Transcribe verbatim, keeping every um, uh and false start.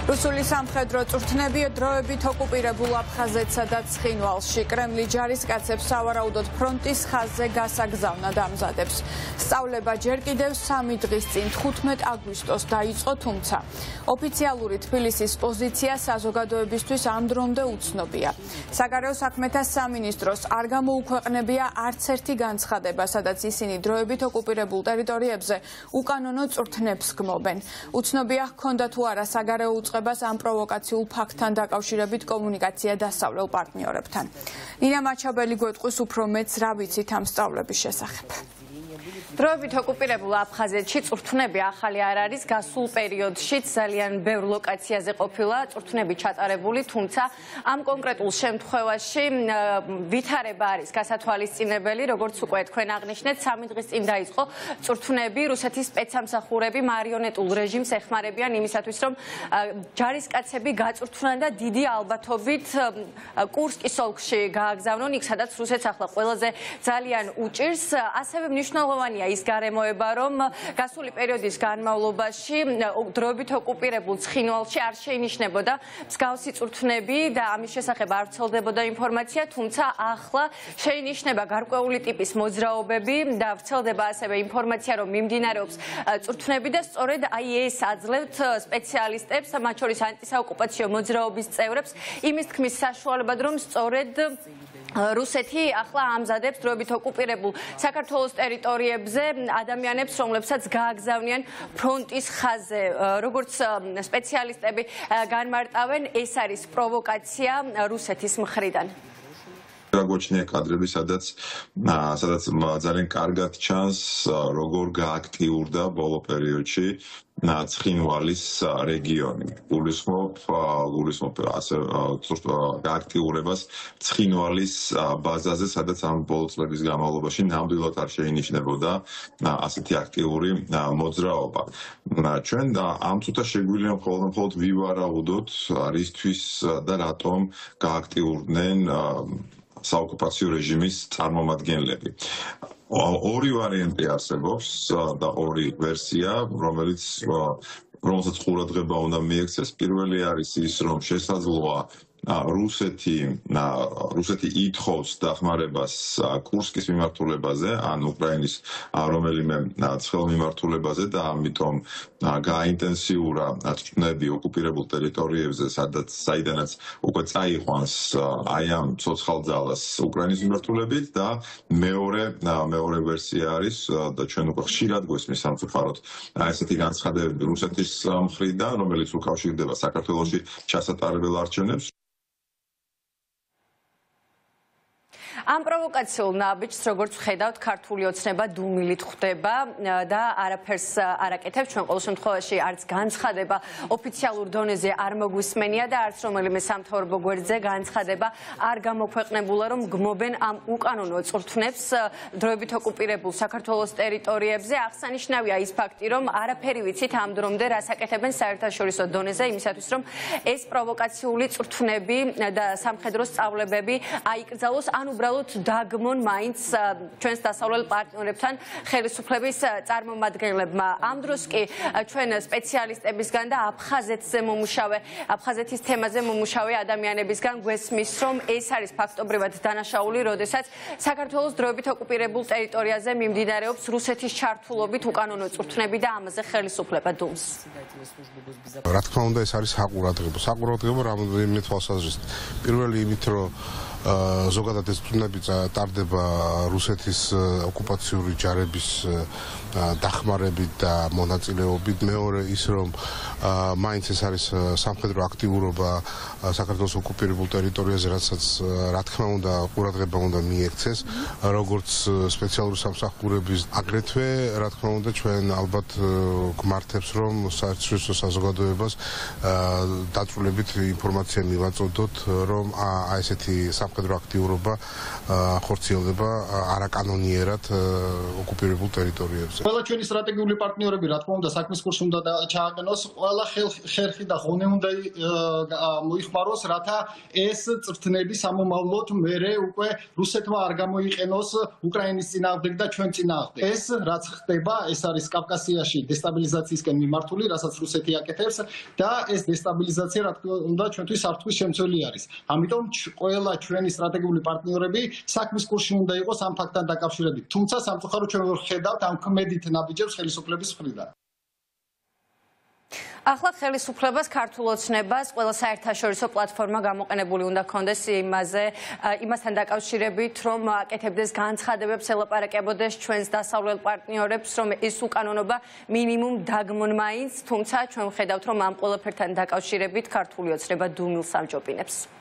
რუსული სამხედრო წვრთნები დროებით ოკუპირებულ აფხაზეთსა და ცხინვალში კრემლი ჯარისკაცებს სავარაუდოდ ფრონტის ხაზზე გასაგზავნად ამზადებს. სწავლება ჯერ კიდევ სამი დღის წინ თხუთმეტ აგვისტოს დაიწყო, თუმცა ოფიციალური თბილისის პოზიცია საზოგადოებისთვის ამ დრომდე უცნობია. საგარეო საქმეთა სამინისტროს არ გამოუქვეყნებია არც ერთი განცხადება, სადაც ისინი დროებით ოკუპირებულ ტერიტორიებზე უკანონო წვრთნებს გმობენ. უცნობია ჰქონდა თუ არა საგარეო უწყებას ამ პროვოკაციულ ფაქტთან დაკავშირებით კომუნიკაცია დასავლელ პარტნიორებთან. ნინა მაჩაბელი გვეტყვის უფრო მეტს რა ვიცით ამ სწავლების შესახებ. დროებით ოკუპირებულ აფხაზეთში წვრთნები ახალი არ არის, გასულ პერიოდშიც ძალიან ბევრ ლოკაციაზე ყოფილა წვრთნები ჩატარებული, თუმცა ამ კონკრეტულ შემთხვევაში ვითარება არის გასათვალისწინებელი, როგორც უკვე თქვენ აღნიშნეთ, სამი დღის წინ დაიწყო წვრთნები, რუსეთის სპეცსამსახურები მარიონეტულ რეჟიმს ეხმარებიან იმისათვის, რომ ჯარისკაცები გაწვრთნან და დიდი ალბათობით კურსკის ოლქში გააგზავნონ, იქ სადაც რუსეთს ახლა ყველაზე ძალიან უჭირს, ასევე მნიშვნელოვანია ის გარემოება, რომ გასული პერიოდის განმავლობაში დროებით ოკუპირებულ ცხინვალში არ შეინიშნებოდა მსგავსი წვრთნები და ამის შესახებ არ ვრცელდებოდა ინფორმაცია, თუმცა ახლა შეინიშნება გარკვეული ტიპის მოძრაობები და ვრცელდება ასევე ინფორმაცია, რომ მიმდინარეობს წვრთნები და სწორედ აი ეს აძლევთ სპეციალისტებს, მათ შორის ანტისაოკუპაციო მოძრაობის წევრებს, იმის თქმის საშუალებად, რომ სწორედ რუსეთი ახლა ამზადებს დროებით ოკუპირებულ საქართველოს ტერიტორიებზე ადამიანებს, რომლებსაც გააგზავნიან ფრონტის ხაზზე. როგორც სპეციალისტები განმარტავენ, ეს არის პროვოკაცია რუსეთის მხრიდან. Გაგვაჩნია კადრები, სადაც სადაც ძალიან კარგად ჩანს, როგორ გააქტიურდა ბოლო პერიოდში ცხინვალის რეგიონი. გულისხმობ გულისხმობ ასე გააქტიურებას ცხინვალის ბაზაზე, სადაც ამ ბოლო წლების განმავლობაში ნამდვილად არ შეინიშნებოდა ასეთი აქტიური მოძრაობა. ჩვენ ამ წუთას შეგვიძლია მხოლოდ ვივარაუდოთ, რისთვის და რატომ გააქტიურდნენ საოკუპაციო რეჟიმის წარმომადგენლები. ორი ვარიანტი არსებობს და ორი ვერსია, რომელიც რომელსაც ყურადღება უნდა მიექცეს. პირველი არის ის, რომ შესაძლოა რუსეთი რუსეთი ითხოვს დახმარებას კურსკის მიმართულებაზე, ან უკრაინის რომელიმე ცხელ მიმართულებაზე და ამიტომ გააინტენსიურა წვრთნები ოკუპირებულ ტერიტორიებზე, სადაც საიდანაც უკვე წაიყვანს აი ამ ცოცხალ ძალას უკრაინის მიმართულებით და მეორე მეორე ვერსია არის და ჩვენ უკვე ხშირად გვესმის სამწუხაროდ ესეთი განცხადებები რუსეთის მხრიდან, რომელიც უკავშირდება საქართველოში ჩასატარებელ არჩევნებს. ამ პროვოკაციულ ნაბიჯს, როგორც ვხედავთ, ქართული ოცნება დუმილით ხვდება და არაფერს არ აკეთებს. ჩვენ ყოველ შემთხვევაში არც განცხადება ოფიციალურ დონეზე არ მოგვისმენია და არც რომელიმე სამთავრობო გვერდზე განცხადება არ გამოქვეყნებულა, რომ გმობენ ამ უკანონო წვრთნებს დროებით ოკუპირებულ საქართველოს ტერიტორიებზე. აღსანიშნავია ის ფაქტი, რომ არაფერი ვიცით ამ დრომდე რას აკეთებენ საერთაშორისო დონეზე, იმისათვის, რომ ეს პროვოკაციული წვრთნები და სამხედრო სწავლებები აიკრძალოს, ან უბრალოდ დაგმონ მაინც ჩვენს დასავლელ პარტნიორებთან ხელისუფლების წარმომადგენლებმა. ამ დროს კი ჩვენ სპეციალისტებისგან და აფხაზეთზე მომუშავე, აფხაზეთის თემაზე მომუშავე ადამიანებისგან გვესმის, რომ ეს არის ფაქტობრივად დანაშაული, როდესაც საქართველოს დროებით ოკუპირებულ ტერიტორიაზე მიმდინარეობს რუსეთის ჩართულობით უკანონო წვრთნები და ამაზე ხელისუფლება დუმს. რა თქმა უნდა, ეს არის საყურადღებო. საყურადღებო რამდენიმე თვალსაზრისით. პირველი იმით, რომ ზოგადად ეს წვრთნები ტარდება რუსეთის ოკუპაციური ჯარების დახმარებით და მონაწილეობით. მეორე ის, რომ მაინც ეს არის სამხედრო აქტიურობა საქართველოს ოკუპირებულ ტერიტორიაზე, რასაც რა თქმა უნდა ყურადღება უნდა მიექცეს, როგორც სპეციალური სამსახურების, აგრეთვე რა თქმა უნდა ჩვენ ალბათ გმართებს, რომ საერთაშორისო საზოგადოებას დაწვრილებით ინფორმაცია მივაწოდოთ, რომ აი ესეთი სამხედრო აქტიურობა ხორციელდება არაკანონიერად ოკუპირებულ ტერიტორიებზე. ყველა ჩვენი სტრატეგიული პარტნიორები, რა თქმა უნდა, საქმის კურსში უნდა ჩააყენოს, ყველა ხერხი და ღონე უნდა მოიხმაროს, რათა ეს წვრთნები სამომავლოდ მერე უკვე რუსეთმა არ გამოიყენოს უკრაინის წინააღმდეგ და ჩვენ წინააღმდეგ. ეს რაც ხდება, ეს არის კავკასიაში დესტაბილიზაციისკენ მიმართული, რასაც რუსეთი აკეთებს და ეს დესტაბილიზაცია, რა თქმა უნდა, ჩვენთვის საფრთხის შემცველი არის. ამიტომ ყველა ჩვენი სტრატეგიული პარტნიორები საქმის კურსში უნდა იყოს ამ ფაქტთან დაკავშირებით. თუმცა სამწუხაროდ ჩვენ ვერ ხედავთ ამ ქმედით ნაბიჯებს ხელისუფლების მხრიდან. ახლა ხელისუფლებას ქართულ ოცნებას ყველა საერთაშორისო პლატფორმა გამოყენებული უნდა ქონდეს იმაზე, იმასთან დაკავშირებით, რომ აკეთებდეს განცხადებებს, ელაპარაკებოდეს ჩვენს დასავლელ პარტნიორებს, რომ ეს უკანონობა მინიმუმ დაგმონ მაინც, თუმცა ჩვენ ვხედავთ, რომ ამ ყველაფერთან დაკავშირებით ქართული ოცნება დუმილს ამჯობინებს.